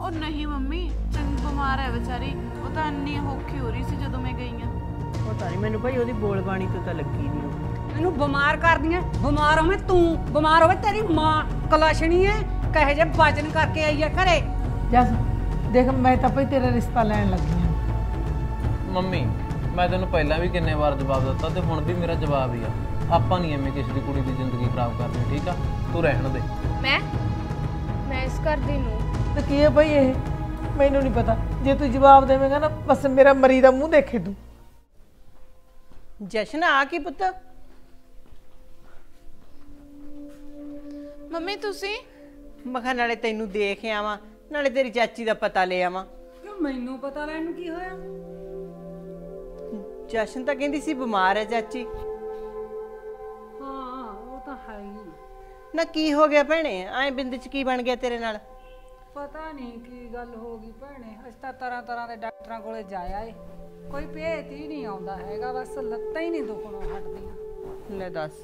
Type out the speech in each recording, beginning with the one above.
ਉਹ ਨਹੀਂ ਮੰਮੀ, ਚੰਗੀ ਬਿਮਾਰ ਹੈ ਵਿਚਾਰੀ। ਉਹ ਤਾਂ ਇੰਨੀ ਔਖੀ ਹੋ ਰਹੀ ਸੀ ਜਦੋਂ ਮੈਂ ਗਈ ਆ। ਪਤਾ ਨਹੀਂ ਮੈਨੂੰ ਭਾਈ ਉਹਦੀ ਬੋਲ ਬਾਣੀ ਤੋਂ ਤਾਂ ਲੱਗੀ ਨਹੀਂ ਉਹ। ਮੈਨੂੰ ਬਿਮਾਰ ਕਰਦੀਆਂ। ਬਿਮਾਰ ਹੋਵੇਂ ਤੂੰ, ਬਿਮਾਰ ਹੋਵੇ ਤੇਰੀ ਮਾਂ ਕਲਾਸ਼ਣੀ ਐ। ਕਹੇ ਜੇ ਵਜਨ ਕਰਕੇ ਆਈ ਐ ਘਰੇ। ਜਸ ਦੇਖ, ਮੈਂ ਤਾਂ ਭਾਈ ਤੇਰਾ ਰਿਸ਼ਤਾ ਲੈਣ ਲੱਗੀ ਹਾਂ। ਮੰਮੀ ਮੈਂ ਤੈਨੂੰ ਪਹਿਲਾਂ ਵੀ ਕਿੰਨੇ ਵਾਰ ਜਵਾਬ ਦਿੱਤਾ ਤੇ ਹੁਣ ਵੀ ਮੇਰਾ ਜਵਾਬ ਹੀ ਆ, ਆਪਾਂ ਨਹੀਂ ਐਵੇਂ ਕਿਸੇ ਦੀ ਕੁੜੀ ਦੀ ਜ਼ਿੰਦਗੀ ਖਰਾਬ ਕਰਨੀ, ਠੀਕ ਆ? ਤੂੰ ਰਹਿਣ ਦੇ। ਮੈਂ ਇਸ ਘਰ ਦੀ ਨੂੰ ਤੇ ਕੀ ਹੈ ਭਾਈ ਇਹ? ਮੈਨੂੰ ਨਹੀਂ ਪਤਾ। ਜੇ ਤੂੰ ਜਵਾਬ ਦੇਵੇਂਗਾ ਨਾ, ਬਸ ਮੇਰਾ ਮਰੀ ਦਾ ਮੂੰਹ ਦੇਖੇ ਤੂੰ। ਜਸ਼ਨ ਆ ਕੀ ਪੁੱਤ? ਮੰਮੀ ਤੁਸੀਂ? ਮਖਾ ਨਾਲੇ ਤੈਨੂੰ ਦੇਖ ਆਵਾਂ, ਨਾਲੇ ਤੇਰੀ ਚਾਚੀ ਦਾ ਪਤਾ ਲੈ ਆਵਾਂ। ਕਿਉਂ ਮੈਨੂੰ ਪਤਾ ਲੈਣ ਨੂੰ ਕੀ ਹੋਇਆ? ਜਸ਼ਨ ਤਾਂ ਕਹਿੰਦੀ ਸੀ ਬਿਮਾਰ ਹੈ ਚਾਚੀ। ਹਾਂ ਉਹ ਤਾਂ ਹੈ ਹੀ। ਨਾ ਕੀ ਹੋ ਗਿਆ ਭੈਣੇ? ਐਂ ਬਿੰਦ ਚ ਕੀ ਬਣ ਗਿਆ ਤੇਰੇ ਨਾਲ? ਪਤਾ ਨਹੀਂ ਕੀ ਗੱਲ ਹੋ ਗਈ ਭੈਣੇ। ਅਸੀਂ ਤਾਂ ਤਰ੍ਹਾਂ ਤਰ੍ਹਾਂ ਦੇ ਡਾਕਟਰਾਂ ਕੋਲੇ ਜਾਇਆ ਏ, ਕੋਈ ਭੇਤ ਹੀ ਨਹੀਂ ਆਉਂਦਾ ਹੈਗਾ। ਬਸ ਲੱਤਾਂ ਹੀ ਨਹੀਂ ਦੁਖਣੋਂ ਹਟਦੀਆਂ। ਲੈ ਦੱਸ।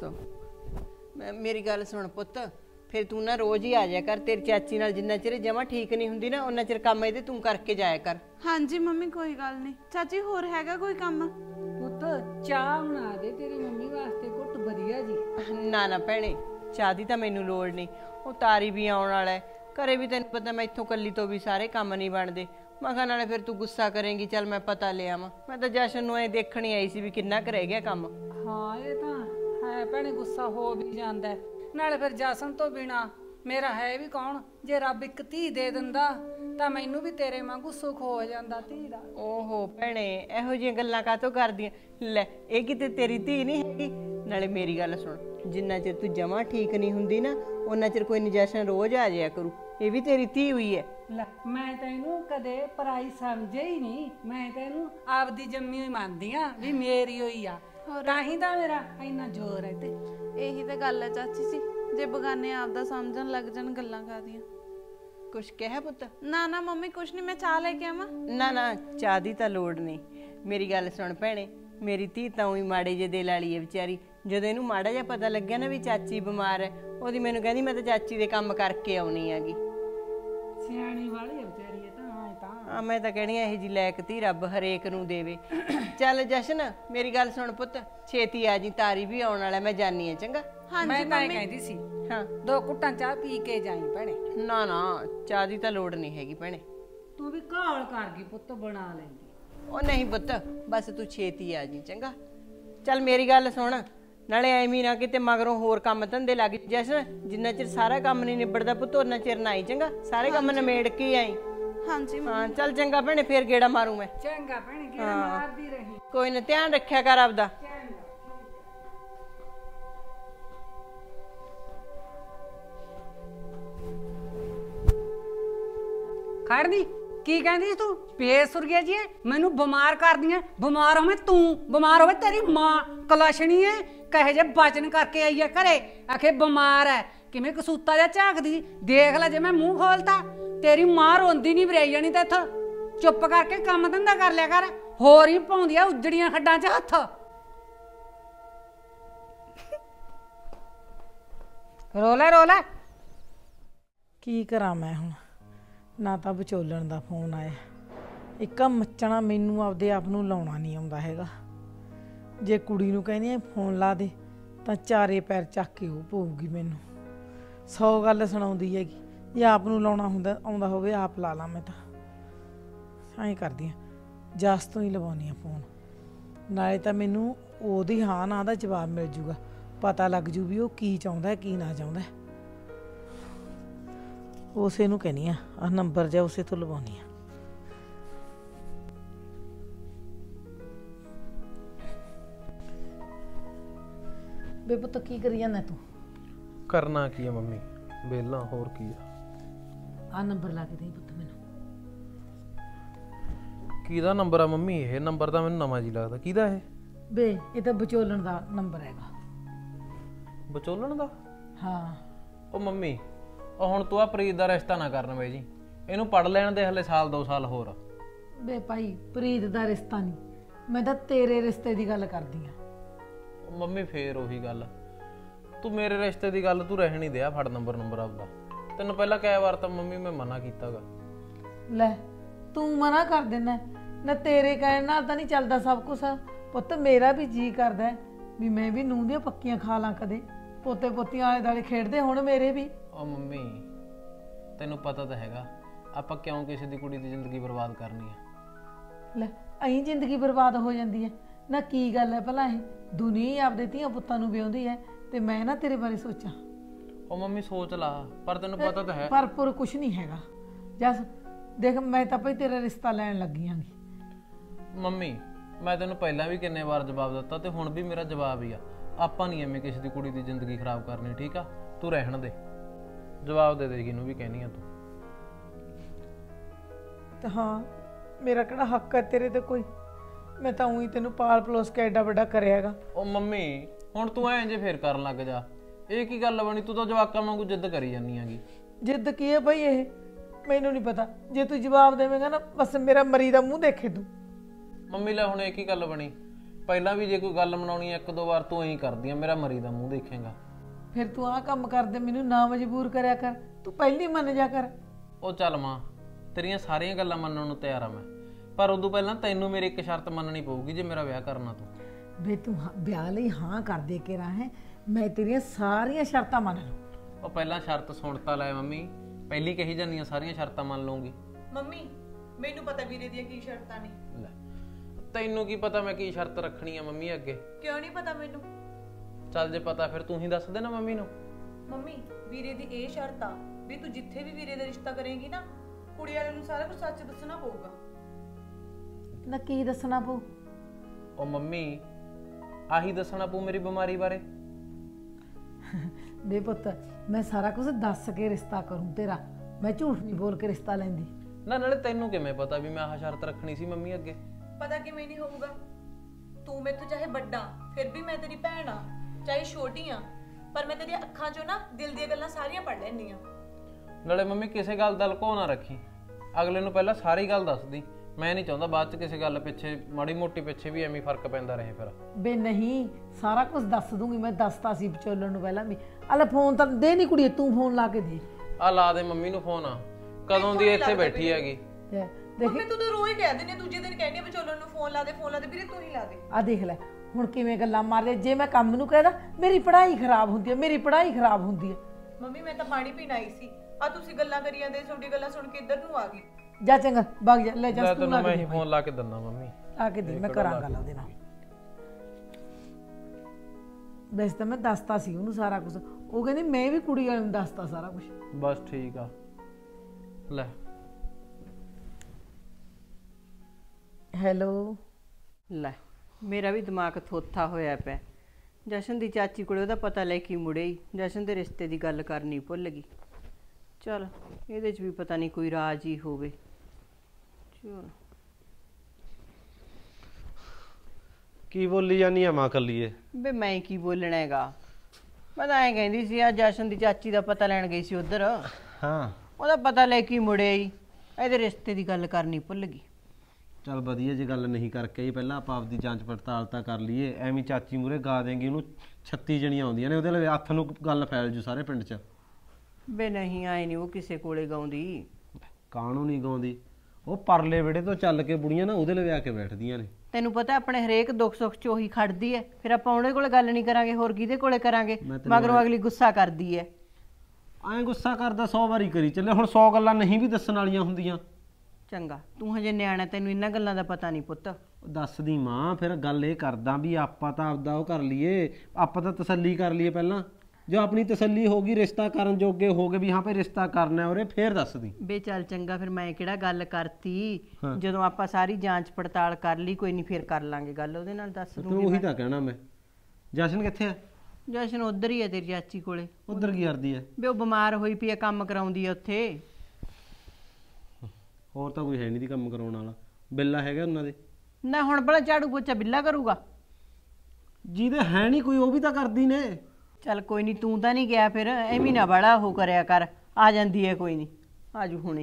ਮੇਰੀ ਗੱਲ ਸੁਣ ਪੁੱਤ, ਫਿਰ ਤੂੰ ਨਾ ਰੋਜ਼ ਹੀ ਆ ਜਾਇਆ ਕਰ। ਤੇਰੀ ਚਾਚੀ ਨਾਲ ਜਿੰਨਾ ਚਿਰ ਜਮਾ ਠੀਕ ਨਹੀਂ ਹੁੰਦੀ ਨਾ, ਉਹਨਾਂ ਚਿਰ ਕੰਮ ਇਹਦੇ ਤੂੰ ਕਰਕੇ ਜਾਇਆ ਕਰ। ਹਾਂਜੀ ਮੰਮੀ, ਕੋਈ ਗੱਲ ਨਹੀਂ। ਚਾਚੀ ਹੋਰ ਹੈਗਾ ਕੋਈ ਕੰਮ? ਪੁੱਤ ਚਾਹ ਬਣਾ ਦੇ ਤੇਰੀ ਮੰਮੀ ਵਾਸਤੇ ਘੁੱਟ ਵਧੀਆ ਜੀ। ਨਾ ਨਾ ਭੈਣੇ, ਚਾਹ ਦੀ ਤਾਂ ਮੈਨੂੰ ਲੋੜ ਨਹੀਂ। ਉਹ ਤਾਰੀ ਵੀ ਆਉਣ ਵਾਲਾ ਹੈ, ਘਰੇ ਵੀ ਤੈਨੂੰ ਪਤਾ ਮੈਂ ਇੱਥੋਂ ਕੱਲੀ ਤੋਂ ਵੀ ਸਾਰੇ ਕੰਮ ਨਹੀਂ ਬਣਦੇ। ਮੈਂ ਕਿਹਾ ਨਾਲੇ ਫਿਰ ਤੂੰ ਗੁੱਸਾ ਕਰੇਂਗੀ, ਚੱਲ ਮੈਂ ਪਤਾ ਲੈ ਆਵਾਂ। ਮੈਂ ਤਾਂ ਜਸ਼ਨ ਨੂੰ ਐ ਦੇਖਣ ਹੀ ਆਈ ਸੀ ਵੀ ਕਿੰਨਾ ਕੁ ਰਹਿ ਗਿਆ ਕੰਮ। ਹਾਂ ਇਹ ਤਾਂ ਹੈ ਭੈਣੇ, ਗੁੱਸਾ ਹੋ ਵੀ ਜਾਂਦਾ। ਨਾਲੇ ਫਿਰ ਜਸ਼ਨ ਤੋਂ ਬਿਨਾ ਮੇਰਾ ਹੈ ਵੀ ਕੌਣ? ਜੇ ਰੱਬ ਇੱਕ ਧੀ ਦੇ ਦਿੰਦਾ ਤਾਂ ਮੈਨੂੰ ਵੀ ਤੇਰੇ ਵਾਂਗੂ ਸੁੱਖ ਹੋ ਜਾਂਦਾ ਧੀ ਦਾ। ਓਹੋ ਭੈਣੇ, ਇਹੋ ਜਿਹੀਆਂ ਗੱਲਾਂ ਕਾਹਤੋਂ ਕਰਦੀਆਂ? ਲੈ ਇਹ ਕਿਤੇ ਤੇਰੀ ਧੀ ਨਹੀਂ ਹੈਗੀ? ਨਾਲੇ ਮੇਰੀ ਗੱਲ ਸੁਣ, ਜਿੰਨਾ ਚਿਰ ਤੂੰ ਜਮਾਂ ਠੀਕ ਨਹੀਂ ਹੁੰਦੀ ਨਾ, ਉਹਨਾਂ ਚਿਰ ਕੋਈ ਜਸ਼ਨ ਰੋਜ਼ ਆ ਜਾਇਆ ਕਰੂ। ਇਹ ਵੀ ਤੇਰੀ ਧੀ ਹੋਈ ਹੈ। ਲੈ ਮੈਂ ਤੈਨੂੰ ਕਦੇ ਪਰਾਈ ਸਮਝੇ ਹੀ ਨਹੀਂ। ਮੈਂ ਤੈਨੂੰ ਆਪਦੀ ਜੰਮੀ ਹੋਈ ਮੰਨਦੀ ਆ ਵੀ ਮੇਰੀ ਹੋਈ ਆ। ਤਾਂ ਹੀ ਤਾਂ ਮੇਰਾ ਇੰਨਾ ਜ਼ੋਰ ਹੈ ਤੇ। ਇਹੀ ਤਾਂ ਗੱਲ ਹੈ ਚਾਚੀ ਜੀ, ਜੇ ਬਗਾਨੇ ਆਪਦਾ ਸਮਝਣ ਲੱਗ ਜਾਣ ਗੱਲਾਂ ਕਾਦੀਆਂ। ਕੁਛ ਕਹਿ ਪੁੱਤ? ਨਾ ਨਾ ਮੰਮੀ ਕੁਛ ਨਹੀਂ, ਮੈਂ ਚਾਹ ਲੈ ਕੇ ਆਵਾਂ? ਨਾ ਨਾ, ਚਾਹ ਦੀ ਤਾਂ ਲੋੜ ਨਹੀਂ। ਮੇਰੀ ਗੱਲ ਸੁਣ ਭੈਣੇ, ਮੇਰੀ ਧੀ ਤਾਂ ਉਹੀ ਮਾੜੇ ਜਿਹੇ ਦਿਲ ਵਾਲੀ ਹੈ ਵਿਚਾਰੀ। ਜਦੋਂ ਇਹਨੂੰ ਮਾੜਾ ਜਿਹਾ ਪਤਾ ਲੱਗਿਆ ਨਾ ਵੀ ਚਾਚੀ ਬਿਮਾਰ ਹੈ, ਉਹਦੀ ਮੈਨੂੰ ਕਹਿੰਦੀ ਮੈਂ ਤਾਂ ਚਾਚੀ ਦੇ ਕੰਮ ਕਰਕੇ ਆਉਣੀ ਹੈਗੀ। ਸਿਆਣੀ ਵਾਲੀ ਹੈ ਵਿਚਾਰੀ ਇਹ ਤਾਂ। ਆ ਮੈਂ ਤਾਂ ਕਹਿਣੀ ਇਹੋ ਜੀ ਲਾਇਕ ਧੀ ਰੱਬ ਹਰੇਕ ਨੂੰ ਦੇਵੇ। ਚੱਲ ਜਸ਼ਨ ਮੇਰੀ ਗੱਲ ਸੁਣ ਪੁੱਤ, ਛੇਤੀ ਆ ਜੀ, ਤਾਰੀ ਵੀ ਆਉਣ ਵਾਲਾ। ਮੈਂ ਜਾਨੀ ਆ, ਚੰਗਾ? ਮੈਂ ਤਾਂ ਇਹ ਕਹਿੰਦੀ ਸੀ ਹਾਂ 2 ਘੁੱਟਾਂ ਚਾਹ ਪੀ ਕੇ ਜਾਈ ਭੈਣੇ। ਨਾ ਨਾ, ਚਾਹ ਦੀ ਤਾਂ ਲੋੜ ਨਹੀਂ ਹੈਗੀ ਭੈਣੇ। ਤੂੰ ਵੀ ਘਾਲ ਕਰ ਗਈ ਪੁੱਤ, ਬਣਾ ਲੈਂਦੀ। ਉਹ ਨਹੀਂ ਪੁੱਤ, ਬਸ ਤੂੰ ਛੇਤੀ ਆ ਜੀ, ਚੰਗਾ? ਚੱਲ ਮੇਰੀ ਗੱਲ ਸੁਣ, ਨਾਲੇ ਐਵੇਂ ਨਾ ਕਿਤੇ ਮਗਰੋਂ ਹੋਰ ਕੰਮ ਧੰਦੇ ਲੱਗ ਜਸ਼ਨ। ਜਿੰਨਾ ਚਿਰ ਸਾਰਾ ਕੰਮ ਨਹੀਂ ਨਿਬੜਦਾ ਪੁੱਤ, ਉਹਨਾਂ ਚਿਰ ਨਾ ਆਈ, ਚੰਗਾ? ਸਾਰੇ ਕੰਮ ਨਿਮੇੜ ਕੇ ਆਈ। ਹਾਂਜੀ ਹਾਂ ਚੱਲ ਚੰਗਾ ਭੈਣੇ, ਫੇਰ ਗੇੜਾ ਮਾਰੂ ਮੈਂ। ਚੰਗਾ ਭੈਣੇ, ਗੇੜਾ ਮਾਰਦੀ ਰਹੀ। ਕੋਈ ਨਾ, ਧਿਆਨ ਰੱਖਿਆ ਕਰ ਆਪਦਾ। ਖੜਦੀ ਕੀ ਕਹਿੰਦੀ ਤੂੰ? ਬੇਸੁਰੀਆ ਜੀ ਮੈਨੂੰ ਬਿਮਾਰ ਕਰਦੀਆਂ। ਬਿਮਾਰ ਹੋਵੇਂ ਤੂੰ, ਬਿਮਾਰ ਹੋਵੇ ਤੇਰੀ ਮਾਂ ਕਲਾਸ਼ਣੀ ਐ। ਕਹੇ ਜੇ ਵਚਨ ਕਰਕੇ ਆਈ ਐ ਘਰੇ, ਆਖੇ ਬਿਮਾਰ ਐ। ਕਿਵੇਂ ਕਸੂਤਾ ਜਿਹਾ ਝਾਕਦੀ। ਦੇਖ ਲੈ ਜੇ ਮੈਂ ਮੂੰਹ ਖੋਲਤਾ ਤੇਰੀ ਮਾਂ ਰੋਂਦੀ ਨਹੀਂ ਵਰਾਈ ਜਾਣੀ। ਤਾਂ ਇੱਥੋਂ ਚੁੱਪ ਕਰਕੇ ਕੰਮ ਧੰਦਾ ਕਰ ਲਿਆ ਕਰ। ਹੋਰ ਹੀ ਪਾਉਂਦੀ ਆ ਉਜੜੀਆਂ ਖੱਡਾਂ 'ਚ ਹੱਥ। ਰੋਲਾ ਰੋਲਾ ਕੀ ਕਰਾਂ ਮੈਂ ਹੁਣ? ਨਾ ਤਾਂ ਵਿਚੋਲਣ ਦਾ ਫੋਨ ਆਇਆ, ਇੱਕਾ ਮੱਚਣਾ ਮੈਨੂੰ ਆਪਦੇ ਆਪ ਨੂੰ ਲਾਉਣਾ ਨਹੀਂ ਆਉਂਦਾ ਹੈਗਾ। ਜੇ ਕੁੜੀ ਨੂੰ ਕਹਿੰਦੀ ਆ ਫੋਨ ਲਾ ਦੇ ਤਾਂ ਚਾਰੇ ਪੈਰ ਚੱਕ ਕੇ ਉਹ ਪਊਗੀ ਮੈਨੂੰ। 100 ਗੱਲ ਸੁਣਾਉਂਦੀ ਹੈਗੀ। ਜੇ ਆਪ ਨੂੰ ਲਾਉਣਾ ਆਉਂਦਾ ਹੋਵੇ ਆਪ ਲਾ ਲਾਂ। ਮੈਂ ਤਾਂ ਐਂ ਕਰਦੀ ਹਾਂ, ਜਸ ਤੋਂ ਹੀ ਲਵਾਉਣੀ ਆ ਫੋਨ। ਨਾਲੇ ਤਾਂ ਮੈਨੂੰ ਉਹਦੀ ਹਾਂ ਨਾ ਦਾ ਜਵਾਬ ਮਿਲ ਜੂਗਾ, ਪਤਾ ਲੱਗ ਜੂ ਵੀ ਉਹ ਕੀ ਚਾਹੁੰਦਾ ਕੀ ਨਾ ਚਾਹੁੰਦਾ। ਉਸੇ ਨੂੰ ਕਹਿੰਦੀ ਆ ਨੰਬਰ ਜਾ ਉਸੇ ਤੋਂ ਲਵਾਉਣੀ ਆ। ਬੇ ਪੁੱਤ ਕੀ ਕਰੀ ਜਾਂਦਾ ਤੂੰ? ਕਰਨਾ ਕੀ ਆ ਮੰਮੀ, ਵਿਹਲਾ, ਹੋਰ ਕੀ ਆ? ਆ ਨੰਬਰ ਲਾ ਕੇ ਦੇ ਪੁੱਤ ਮੈਨੂੰ। ਕਿਹਦਾ ਨੰਬਰ ਆ ਮੰਮੀ? ਇਹ ਨੰਬਰ ਤਾਂ ਮੈਨੂੰ ਨਵਾਂ ਜੀ ਲੱਗਦਾ। ਕਿਹਦਾ ਇਹ? ਬੇ ਇਹ ਤਾਂ ਵਿਚੋਲਣ ਦਾ ਨੰਬਰ ਹੈਗਾ। ਵਿਚੋਲਣ ਦਾ? ਹਾਂ। ਉਹ ਮੰਮੀ, ਉਹ ਹੁਣ ਤੂੰ ਆ ਪ੍ਰੀਤ ਦਾ ਰਿਸ਼ਤਾ ਨਾ ਕਰਨ ਵੇ ਜੀ। ਇਹਨੂੰ ਪੜ ਲੈਣ ਦੇ, ਹਲੇ 1-2 ਸਾਲ ਹੋਰ। ਬੇ ਭਾਈ ਪ੍ਰੀਤ ਦਾ ਰਿਸ਼ਤਾ ਨਹੀਂ, ਮੈਂ ਤਾਂ ਤੇਰੇ ਰਿਸ਼ਤੇ ਦੀ ਗੱਲ ਕਰਦੀ ਆ। ਮੰਮੀ ਫੇਰ ਉਹੀ ਗੱਲ, ਤੂੰ ਮੇਰੇ ਰਿਸ਼ਤੇ ਦੀ ਗੱਲ ਤੂੰ ਰਹਿਣ ਹੀ ਦਿਆ। ਫੜ ਨੰਬਰ ਆਪਦਾ। ਤੈਨੂੰ ਪਹਿਲਾਂ ਕਈ ਵਾਰ ਤਾਂ ਮੰਮੀ ਮੈਂ ਮਨਾ ਕੀਤਾਗਾ। ਲੈ ਤੂੰ ਮਨਾ ਕਰ ਦਿੰਦਾ ਨਾ, ਤੇਰੇ ਕਹਿਣ ਨਾਲ ਤਾਂ ਨਹੀਂ ਚੱਲਦਾ ਸਭ ਕੁਝ। ਪੁੱਤ ਮੇਰਾ ਵੀ ਜੀ ਕਰਦਾ ਹੈ ਵੀ ਮੈਂ ਵੀ ਨੂੰਹ ਦੀਆਂ ਪੱਕੀਆਂ ਖਾ ਲਾਂ ਕਦੇ, ਪੋਤੇ ਪੋਤੀਆਂ ਆਲੇ ਦੁਆਲੇ ਖੇਡਦੇ ਹੁਣ ਮੇਰੇ ਵੀ। ਉਹ ਮੰਮੀ ਤੈਨੂੰ ਪਤਾ ਤਾਂ ਹੈਗਾ ਆਪਾਂ ਕਿਉਂ ਕਿਸੇ ਦੀ ਕੁੜੀ ਦੀ ਜ਼ਿੰਦਗੀ ਬਰਬਾਦ ਕਰਨੀ ਆ। ਲੈ ਐਂ ਜ਼ਿੰਦਗੀ ਬਰਬਾਦ ਹੋ ਜਾਂਦੀ ਹੈ ਨਾ, ਕੀ ਗੱਲ ਹੈ ਭਲਾ? ਇਹ ਦੁਨੀਆ ਹੀ ਆਪਦੇ ਧੀਆਂ ਪੁੱਤਾਂ ਨੂੰ ਵਿਆਹੁੰਦੀ ਹੈ ਤੇ ਮੈਂ ਨਾ ਤੇਰੇ ਬਾਰੇ ਸੋਚਾਂ। ਉਹ ਮੰਮੀ ਸੋਚ ਲਾ, ਪਰ ਤੈਨੂੰ ਪਤਾ ਤਾਂ ਹੈ ਪਰ ਕੁਛ ਨਹੀਂ ਹੈਗਾ। ਜਸ ਦੇਖ ਮੈਂ ਤਾਂ ਭਾਈ ਤੇਰਾ ਰਿਸ਼ਤਾ ਲੈਣ ਲੱਗੀ ਆਂਗੀ। ਮੰਮੀ ਮੈਂ ਤੈਨੂੰ ਪਹਿਲਾਂ ਵੀ ਕਿੰਨੇ ਵਾਰ ਜਵਾਬ ਦਿੱਤਾ ਤੇ ਹੁਣ ਵੀ ਮੇਰਾ ਜਵਾਬ ਹੀ ਆ, ਆਪਾਂ ਨਹੀਂ ਐਵੇਂ ਕਿਸੇ ਦੀ ਕੁੜੀ ਦੀ ਜ਼ਿੰਦਗੀ ਖਰਾਬ ਕਰਨੀ, ਠੀਕ ਆ? ਤੂੰ ਰਹਿਣ ਦੇ, ਜਵਾਬ ਦੇ ਦੇ ਕਿਹਨੂੰ ਵੀ ਕਹਿਨੀ ਆ ਤੂੰ। ਤੇ ਹਾਂ ਮੇਰਾ ਕਿਹੜਾ ਹੱਕ ਹੈ ਤੇਰੇ ਤੇ ਕੋਈ? ਮੈਂ ਤਾਂ ਉਹੀ ਤੈਨੂੰ ਪਾਲ ਪਲੋਸ ਕੇ ਐਡਾ ਵੱਡਾ ਕਰਿਆਗਾ। ਉਹ ਮੰਮੀ ਹੁਣ ਤੂੰ ਐਂ ਜੇ ਫੇਰ ਕਰਨ ਲੱਗ ਜਾ, ਇਹ ਕੀ ਗੱਲ ਬਣੀ? ਤੂੰ ਤਾਂ ਜਵਾਕਾਂ ਵਾਂਗੂ ਜਿੱਦ ਕਰੀ ਜਾਂਦੀ ਆਂਗੀ। ਜਿੱਦ ਕੀ ਹੈ ਭਾਈ? ਇਹ ਮੈਨੂੰ ਨਹੀਂ ਪਤਾ। ਜੇ ਤੂੰ ਜਵਾਬ ਦੇਵੇਂਗਾ ਨਾ ਬਸ ਮੇਰਾ ਮਰੀ ਦਾ ਮੂੰਹ ਦੇਖੇ ਤੂੰ। ਮੰਮੀ ਲੈ ਹੁਣ ਇਹ ਕੀ ਗੱਲ ਬਣੀ? ਪਹਿਲਾਂ ਵੀ ਜੇ ਕੋਈ ਗੱਲ ਮਨਾਉਣੀ ਇੱਕ ਦੋ ਵਾਰ ਤੂੰ ਐਂ ਕਰਦੀ ਆ, ਮੇਰਾ ਮਰੀ ਦਾ ਮੂੰਹ ਦੇਖੇਗਾ। ਫਿਰ ਤੂੰ ਆਹ ਕੰਮ ਕਰਦੇ ਮੈਨੂੰ ਨਾ ਮਜਬੂਰ ਕਰਿਆ ਕਰ, ਤੂੰ ਪਹਿਲੀ ਮੰਨ ਜਾ ਕਰ। ਉਹ ਚੱਲ ਮਾਂ ਤੇਰੀਆਂ ਸਾਰੀਆਂ ਗੱਲਾਂ ਮੰਨਣ ਨੂੰ ਤਿਆਰ ਆ ਮੈਂ, ਪਰ ਉਦੋਂ ਪਹਿਲਾਂ ਤੈਨੂੰ ਮੇਰੀ ਇੱਕ ਸ਼ਰਤ ਮੰਨਣੀ ਪਊਗੀ ਜੇ ਮੇਰਾ ਵਿਆਹ ਕਰਨਾ ਤੂੰ। ਵੇ ਤੂੰ ਵਿਆਹ ਲਈ ਹਾਂ ਕਰ ਦੇ ਕੇ ਹੈ, ਮੈਂ ਤੇਰੀਆਂ ਸਾਰੀਆਂ ਸ਼ਰਤਾਂ ਮੰਨ ਲੂੰ। ਉਹ ਪਹਿਲਾਂ ਸ਼ਰਤ ਸੁਣ ਤਾਂ ਲੈ ਮੰਮੀ, ਪਹਿਲੀ ਕਹੀ ਜਾਂਦੀਆਂ ਸਾਰੀਆਂ ਸ਼ਰਤਾਂ ਮੰਨ ਲਊਂਗੀ। ਮੰਮੀ ਮੈਨੂੰ ਪਤਾ ਵੀਰੇ ਦੀਆਂ ਕੀ ਸ਼ਰਤਾਂ ਨੇ। ਲੈ ਤੈਨੂੰ ਕੀ ਪਤਾ ਮੈਂ ਕੀ ਸ਼ਰਤ ਰੱਖਣੀ ਆ ਮੰਮੀ ਅੱਗੇ? ਕਿਉਂ ਨਹੀਂ ਪਤਾ ਮੈਨੂੰ? ਚੱਲ ਜੇ ਪਤਾ ਫਿਰ ਤੂੰ ਹੀ ਦੱਸ ਦੇ ਨਾ ਮੰਮੀ ਨੂੰ। ਮੰਮੀ ਵੀਰੇ ਦੀ ਇਹ ਸ਼ਰਤ ਆ ਵੀ ਤੂੰ ਜਿੱਥੇ ਵੀ ਵੀਰੇ ਦਾ ਰਿਸ਼ਤਾ ਕਰੇਂਗੀ ਨਾ, ਕੁੜੀ ਵਾਲੇ ਨੂੰ ਸਾਰਾ ਕੁਝ ਸੱਚ ਦੱਸਣਾ ਪਊਗਾ। ਨਾ ਕੀ ਦੱਸਣਾ ਪਊ? ਉਹ ਮੰਮੀ ਆਹੀ ਦੱਸਣਾ ਪਊ ਮੇਰੀ ਬਿਮਾਰੀ ਬਾਰੇ। ਬੇ ਪੁੱਤ ਮੈਂ ਸਾਰਾ ਕੁਝ ਦੱਸ ਕੇ ਰਿਸ਼ਤਾ ਕਰੂੰ ਤੇਰਾ, ਮੈਂ ਝੂਠ ਨਹੀਂ ਬੋਲ ਕੇ ਰਿਸ਼ਤਾ ਲੈਂਦੀ। ਨਾ ਨਾਲੇ ਤੈਨੂੰ ਕਿਵੇਂ ਪਤਾ ਵੀ ਮੈਂ ਆਹ ਸ਼ਰਤ ਰੱਖਣੀ ਸੀ ਮੰਮੀ ਅੱਗੇ? ਪਤਾ ਕਿਵੇਂ ਨਹੀਂ ਹੋਊਗਾ? ਤੂੰ ਮੈਥੋਂ ਚਾਹੇ ਵੱਡਾ ਫਿਰ ਵੀ ਮੈਂ ਤੇਰੀ ਭੈਣ ਆ, ਚਾਹੇ ਛੋਟੀ ਆ, ਪਰ ਮੈਂ ਤੇਰੀਆਂ ਅੱਖਾਂ 'ਚੋਂ ਨਾ ਦਿਲ ਦੀਆਂ ਗੱਲਾਂ ਸਾਰੀਆਂ ਪੜ੍ਹ ਲੈਂਦੀ ਆ। ਨਾਲੇ ਮੰਮੀ ਕਿਸੇ ਗੱਲ ਦਾ ਲੁਕੋ ਨਾ ਰੱਖੀ, ਅਗਲੇ ਨੂੰ ਪਹਿਲਾਂ ਸਾਰੀ ਗੱਲ ਦੱਸਦੀ। ਮੈਂ ਨਹੀਂ ਚਾਹੁੰਦਾ ਬਾਅਦ 'ਚ ਕਿਸੇ ਗੱਲ ਪਿੱਛੇ ਮਾੜੀ ਮੋਟੀ ਪਿੱਛੇ ਵੀ ਐਵੇਂ ਫਰਕ ਪੈਂਦਾ ਰਹੇ ਫਿਰ। ਬੇ ਨਹੀਂ ਸਾਰਾ ਕੁਝ ਦੱਸ ਦੂੰਗੀ ਮੈਂ, ਦੱਸਤਾ ਸੀ ਵਿਚੋਲਣ ਨੂੰ ਪਹਿਲਾਂ ਵੀ। ਅਲੇ ਫੋਨ ਤਾਂ ਦੇ ਨਹੀਂ ਕੁੜੀਏ, ਤੂੰ ਫੋਨ ਲਾ ਕੇ ਦੇ। ਆ ਲਾ ਦੇ ਮੰਮੀ ਨੂੰ ਫੋਨ, ਆ ਕਦੋਂ ਦੀ ਇੱਥੇ ਬੈਠੀ ਹੈਗੀ। ਮੰਮੀ ਤੂੰ ਤਾਂ ਰੋਜ਼ ਕਹਿ ਦਿੰਦੀ, ਦੂਜੇ ਦਿਨ ਕਹਿੰਦੀ ਵਿਚੋਲਣ ਨੂੰ ਫੋਨ ਲਾ ਦੇ, ਫੋਨ ਲਾ ਦੇ। ਵੀਰੇ ਤੂੰ ਹੀ ਲਾ ਦੇ। ਆ ਦੇਖ ਲੈ ਹੁਣ ਕਿਵੇਂ ਗੱਲਾਂ ਮਾਰਦੇ। ਜੇ ਮੈਂ ਕੰਮ ਨੂੰ ਕਹਿਦਾ ਮੇਰੀ ਪੜ੍ਹਾਈ ਖਰਾਬ ਹੁੰਦੀ ਹੈ, ਮੇਰੀ ਪੜ੍ਹਾਈ ਖਰਾਬ ਹੁੰਦੀ ਹੈ। ਮੰਮੀ ਮੈਂ ਤਾਂ ਪਾਣੀ ਪੀਣ ਆਈ ਸੀ, ਆ ਤੁਸੀਂ ਗੱਲਾਂ ਕਰੀ ਜਾਂਦੇ, ਤੁਹਾਡੀ ਗੱਲਾਂ ਸੁਣ ਕੇ ਇੱਧਰ ਨੂੰ ਆ ਗਈ। ਜਾ ਚੰਗਾ ਵਗ ਜਾ, ਲੈ ਜਾ ਤੂੰ ਲਾ ਮੈਂ ਕੇ ਹੀ ਫੋਨ ਲਾ ਕੇ ਦਿੰਦਾ ਮੰਮੀ। ਲਾ ਕੇ ਦੇ, ਮੈਂ ਕਰਾਂ ਗੱਲ ਉਹਦੇ ਨਾਲ। ਵੈਸੇ ਤਾਂ ਮੈਂ ਦੱਸਤਾ ਸੀ ਉਹਨੂੰ ਸਾਰਾ ਕੁਝ, ਉਹ ਕਹਿੰਦੀ ਮੈਂ ਵੀ ਕੁੜੀ ਵਾਲੇ ਨੂੰ ਦੱਸਤਾ ਸਾਰਾ ਕੁਝ। ਬਸ ਠੀਕ ਆ। ਲੈ ਹੈਲੋ। ਲੈ ਮੇਰਾ ਵੀ ਦਿਮਾਗ ਥੋਥਾ ਹੋਇਆ ਪਿਆ। ਜਸ਼ਨ ਦੀ ਚਾਚੀ ਕੋਲੇ ਉਹਦਾ ਪਤਾ ਲੈ ਕੇ ਮੁੜੇ ਹੀ ਜਸ਼ਨ ਦੇ ਰਿਸ਼ਤੇ ਦੀ ਗੱਲ ਕਰਨੀ ਭੁੱਲ ਗਈ। ਚਲ ਇਹਦੇ 'ਚ ਵੀ ਪਤਾ ਨਹੀਂ ਕੋਈ ਰਾਜ ਹੀ ਹੋਵੇ। ਚਲ ਕੀ ਬੋਲੀ ਜਾਨੀ ਆ ਮਾਂ ਕੱਲੀਏ? ਬੇ ਮੈਂ ਕੀ ਬੋਲਣਾ ਹੈਗਾ, ਮੈਂ ਤਾਂ ਐਂ ਕਹਿੰਦੀ ਸੀ ਆ ਜਸ਼ਨ ਦੀ ਚਾਚੀ ਦਾ ਪਤਾ ਲੈਣ ਗਈ ਸੀ ਉਧਰ। ਹਾਂ ਉਹਦਾ ਪਤਾ ਲੈ ਕੇ ਮੁੜਿਆ ਹੀ, ਇਹਦੇ ਰਿਸ਼ਤੇ ਦੀ ਗੱਲ ਕਰਨੀ ਭੁੱਲ ਗਈ। ਚੱਲ ਵਧੀਆ ਜੇ ਗੱਲ ਨਹੀਂ ਕਰਕੇ ਆਈ, ਪਹਿਲਾਂ ਆਪਾਂ ਆਪਦੀ ਜਾਂਚ ਪੜਤਾਲ ਤਾਂ ਕਰ ਲਈਏ। ਐਵੇਂ ਚਾਚੀ ਮੂਰੇ ਗਾ ਦੇਂਗੀ ਉਹਨੂੰ 36 ਜਣੀਆਂ ਆਉਂਦੀਆਂ ਨੇ, ਉਹਦੇ ਲਈ ਹੱਥ ਨੂੰ ਗੱਲ ਫੈਲ ਜੂ ਸਾਰੇ ਪਿੰਡ 'ਚ। ਬੇ ਨਹੀਂ ਆਏ ਨਹੀਂ ਉਹ ਕਿਸੇ ਕੋਲੇ ਗਾਉਂਦੀ। ਕਾਹਨੂੰ ਨਹੀਂ ਗਾਉਂਦੀ? ਉਹ ਪਰਲੇ ਵਿਹੜੇ ਤੋਂ ਚੱਲ ਕੇ ਬੁੜੀਆਂ ਨਾ ਉਹਦੇ ਲਈ ਆ ਕੇ ਬੈਠਦੀਆਂ ਨੇ। ਤੈਨੂੰ ਪਤਾ ਆਪਣੇ ਹਰੇਕ ਦੁੱਖ ਸੁੱਖ 'ਚ ਉਹੀ ਖੜਦੀ ਐ, ਫਿਰ ਆਪਾਂ ਉਹਦੇ ਕੋਲੇ ਗੱਲ ਨਹੀਂ ਕਰਾਂਗੇ ਹੋਰ ਕਿਹਦੇ ਕੋਲੇ ਕਰਾਂਗੇ? ਮਗਰੋਂ ਅਗਲੀ ਗੁੱਸਾ ਕਰਦੀ ਐ। ਐਂ ਗੁੱਸਾ ਕਰਦਾ 100 ਵਾਰੀ ਕਰੀ ਚੱਲੇ, ਹੁਣ 100 ਗੱਲਾਂ ਨਹੀਂ ਵੀ ਦੱਸਣ ਵਾਲੀਆਂ ਹੁੰਦੀਆਂ। ਚੰਗਾ ਤੂੰ ਹਜੇ ਨਿਆਣਾ, ਤੈਨੂੰ ਇਹਨਾਂ ਗੱਲਾਂ ਦਾ ਪਤਾ ਨਹੀਂ ਪੁੱਤ। ਦੱਸਦੀ ਮਾਂ, ਫਿਰ ਗੱਲ ਇਹ ਕਰਦਾ ਵੀ ਆਪਾਂ ਤਾਂ ਆਪਦਾ ਉਹ ਕਰ ਲਈਏ, ਆਪਾਂ ਤਾਂ ਤਸੱਲੀ ਕਰ ਲਈਏ ਪਹਿਲਾਂ। ਜੋ ਆਪਣੀ ਤਸੱਲੀ ਹੋ ਗਈ, ਰਿਸ਼ਤਾ ਕਰਨ ਜੋਗੇ ਹੋ ਗਏ ਵੀ ਹਾਂ ਭਾਈ ਰਿਸ਼ਤਾ ਕਰਨਾ ਉਰੇ, ਫੇਰ ਦੱਸਦੀ। ਬੇ ਚੱਲ ਚੰਗਾ, ਫਿਰ ਮੈਂ ਕਿਹੜਾ ਗੱਲ ਕਰਤੀ, ਜਦੋਂ ਆਪਾਂ ਸਾਰੀ ਜਾਂਚ ਪੜਤਾਲ ਕਰ ਲਈ ਕੋਈ ਨਹੀਂ ਫੇਰ ਕਰ ਲਾਂਗੇ ਗੱਲ ਉਹਦੇ ਨਾਲ। ਦੱਸ ਦੂੰਗੀ ਉਹੀ ਤਾਂ ਕਹਿਣਾ ਮੈਂ। ਜਸ਼ਨ ਕਿੱਥੇ ਆ? ਜਸ਼ਨ ਉਧਰ ਹੀ ਹੈ ਤੇਰੀ ਚਾਚੀ ਕੋਲੇ। ਉਧਰ ਕੀ ਕਰਦੀ ਹੈ? ਬੇ ਉਹ ਬਿਮਾਰ ਹੋਈ ਪਈ ਆ, ਕੰਮ ਕਰਾਉਂਦੀ ਆ ਉੱਥੇ। ਹੋਰ ਤਾਂ ਕੋਈ ਹੈ ਨਹੀਂ ਦੀ ਕੰਮ ਕਰਾਉਣ ਵਾਲਾ। ਬਿੱਲਾ ਹੈਗਾ ਉਹਨਾਂ ਦੇ? ਨਾ ਹੁਣ ਭਲਾ ਝਾੜੂ ਪੋਚਾ ਬਿੱਲਾ ਕਰੂਗਾ? ਜਿਹਦੇ ਹੈ ਨਹੀਂ ਕੋਈ ਉਹ ਵੀ ਤਾਂ ਕਰਦੀ ਨੇ। ਚੱਲ ਕੋਈ ਨਹੀਂ, ਤੂੰ ਤਾਂ ਨਹੀਂ ਗਿਆ ਫਿਰ, ਐਵੇਂ ਨਾ ਬੜਾ ਉਹ ਕਰਿਆ ਕਰ। ਆ ਜਾਂਦੀ ਹੈ ਕੋਈ ਨਹੀਂ, ਆਜੂ ਹੁਣੇ।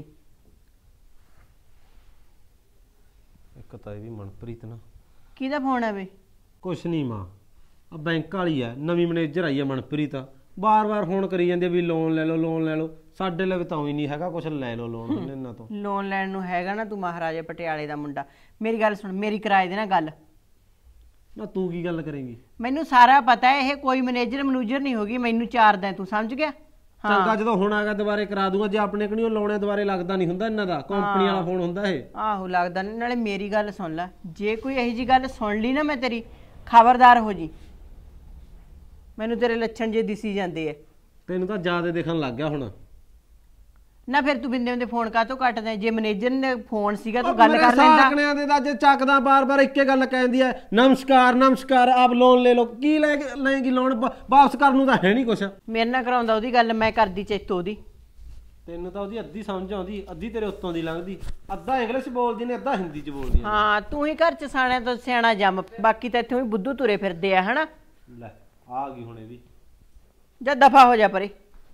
ਇੱਕ ਤਾਂ ਇਹ ਵੀ ਮਨਪ੍ਰੀਤ ਨਾ। ਕਿਹਦਾ ਫੋਨ ਹੈ ਬੇ? ਕੁਛ ਨਹੀਂ ਮਾਂ, ਆ ਬੈਂਕ ਵਾਲੀ ਆ, ਨਵੀਂ ਮੈਨੇਜਰ ਆਈ ਆ ਮਨਪ੍ਰੀਤ। ਬਾਰ-ਬਾਰ ਫੋਨ ਕਰੀ ਜਾਂਦੇ ਵੀ ਲੋਨ ਲੈ ਲਓ ਲੋਨ ਲੈ ਲਓ। ਸਾਡੇ ਲਈ ਤਾਂ ਹੀ ਨਹੀਂ ਹੈਗਾ ਕੁਛ, ਲੈ ਲਓ ਲੋਨ ਇਹਨਾਂ ਤੋਂ। ਲੋਨ ਲੈਣ ਨੂੰ ਹੈਗਾ ਨਾ ਤੂੰ ਮਹਾਰਾਜਾ ਪਟਿਆਲੇ ਦਾ ਮੁੰਡਾ। ਮੇਰੀ ਗੱਲ ਸੁਣ, ਮੇਰੀ ਕਿਰਾਏ ਦੇ ਨਾ ਗੱਲ। ਨਾ ਤੂੰ ਕੀ ਗੱਲ ਕਰੇਂਗੀ? ਮੈਨੂੰ ਸਾਰਾ ਪਤਾ ਹੈ, ਇਹ ਕੋਈ ਮੈਨੇਜਰ ਮਨੂਜਰ ਨਹੀਂ ਹੋਗੀ, ਮੈਨੂੰ ਚਾਰਦਾ ਤੂੰ ਸਮਝ ਗਿਆ? ਚੰਗਾ ਜਦੋਂ ਹੁਣ ਆਗਾ ਦੁਬਾਰੇ ਕਰਾ ਦੂੰਗਾ। ਜੇ ਆਪਣੇ ਕਣੀ ਉਹ ਲਾਉਣੇ ਦੁਬਾਰੇ ਲੱਗਦਾ ਨਹੀਂ ਹੁੰਦਾ ਇਹਨਾਂ ਦਾ, ਕੰਪਨੀ ਵਾਲਾ ਫੋਨ ਹੁੰਦਾ ਇਹ। ਆਹੋ ਲੱਗਦਾ ਨਹੀਂ। ਨਾਲੇ ਮੇਰੀ ਗੱਲ ਸੁਣ ਲੈ, ਜੇ ਕੋਈ ਇਹੋ ਜੀ ਗੱਲ ਸੁਣ ਲਈ ਨਾ ਮੈਂ ਤੇਰੀ, ਖਬਰਦਾਰ ਹੋ ਜੀ। ਮੈਨੂੰ ਤੇਰੇ ਲੱਛਣ ਜੇ ਦਿਸੀ ਜਾਂਦੇ ਐ। ਤੈਨੂੰ ਤਾਂ ਜ਼ਿਆਦਾ ਦਿਖਣ ਲੱਗ ਗਿਆ ਹੁਣ। ਨਾ ਫਿਰ ਤੂੰ ਬਿੰਦੇ ਬਿੰਦੇ ਫੋਨ ਕਾਹਤੋਂ ਕੱਟਦਾ? ਜੇ ਮੈਨੇਜਰ ਨੇ ਫੋਨ ਸੀਗਾ ਤੂੰ ਗੱਲ ਕਰ ਲੈਂਦਾ। ਸਾਕਣਿਆਂ ਦੇ ਤਾਂ ਜੇ ਚੱਕਦਾ ਬਾਰ-ਬਾਰ ਇੱਕੇ ਗੱਲ ਕਹਿੰਦੀ ਐ, ਨਮਸਕਾਰ ਨਮਸਕਾਰ ਆਪ ਲੋਨ ਲੈ ਲਓ। ਕੀ ਲੈ ਕੇ ਲੈਂਗੀ ਲੋਨ? ਵਾਪਸ ਕਰਨ ਨੂੰ ਤਾਂ ਹੈ ਨਹੀਂ ਕੁਛ। ਮੇਰੇ ਨਾਲ ਕਰਾਉਂਦਾ ਉਹਦੀ ਗੱਲ, ਮੈਂ ਕਰਦੀ ਚੇਤੋ ਉਹਦੀ। ਤੈਨੂੰ ਤਾਂ ਉਹਦੀ ਅੱਧੀ ਸਮਝ ਆਉਂਦੀ, ਅੱਧੀ ਤੇਰੇ ਉੱਤੋਂ ਦੀ ਲੰਘਦੀ। ਅੱਧਾ ਇੰਗਲਿਸ਼ ਬੋਲਦੀ ਨੇ, ਅੱਧਾ ਹਿੰਦੀ ਚ ਬੋਲਦੀ। ਹਾਂ ਤੂੰ ਹੀ ਘਰ ਚ ਸਿਆਣਿਆਂ ਤੋਂ ਸਿਆਣਾ ਜੰਮ, ਬਾਕੀ ਤਾਂ ਇੱਥੋਂ ਹੀ ਬੁੱਧੂ ਤੁਰੇ ਫਿਰਦੇ ਆ ਹਨਾ। ਲੈ ਆ ਗਈ ਹੁਣ ਇਹ ਵੀ। ਜਾ ਦਫਾ ਹੋ ਜਾ ਪਰੇ।